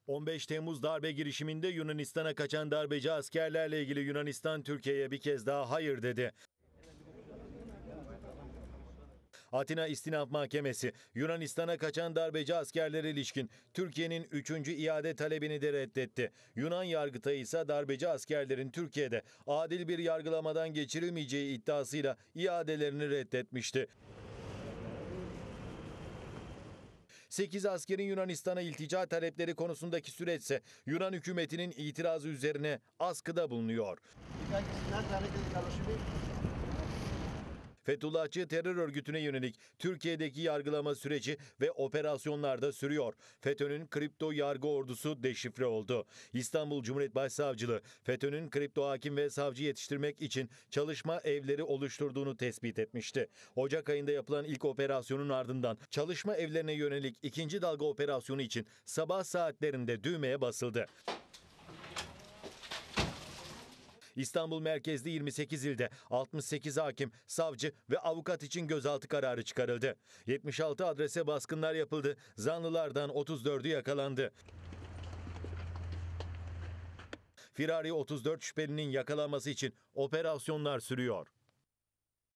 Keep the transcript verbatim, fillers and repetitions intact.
on beş Temmuz darbe girişiminde Yunanistan'a kaçan darbeci askerlerle ilgili Yunanistan Türkiye'ye bir kez daha hayır dedi. Atina İstinaf Mahkemesi, Yunanistan'a kaçan darbeci askerlere ilişkin Türkiye'nin üçüncü iade talebini de reddetti. Yunan Yargıtayı ise darbeci askerlerin Türkiye'de adil bir yargılamadan geçirilmeyeceği iddiasıyla iadelerini reddetmişti. sekiz askerin Yunanistan'a iltica talepleri konusundaki süreçse Yunan hükümetinin itirazı üzerine askıda bulunuyor. Fethullahçı terör örgütüne yönelik Türkiye'deki yargılama süreci ve operasyonlar da sürüyor. FETÖ'nün kripto yargı ordusu deşifre oldu. İstanbul Cumhuriyet Başsavcılığı, FETÖ'nün kripto hakim ve savcı yetiştirmek için çalışma evleri oluşturduğunu tespit etmişti. Ocak ayında yapılan ilk operasyonun ardından çalışma evlerine yönelik ikinci dalga operasyonu için sabah saatlerinde düğmeye basıldı. İstanbul merkezli yirmi sekiz ilde altmış sekiz hakim, savcı ve avukat için gözaltı kararı çıkarıldı. yetmiş altı adrese baskınlar yapıldı. Zanlılardan otuz dördü yakalandı. Firari otuz dört şüphelinin yakalanması için operasyonlar sürüyor.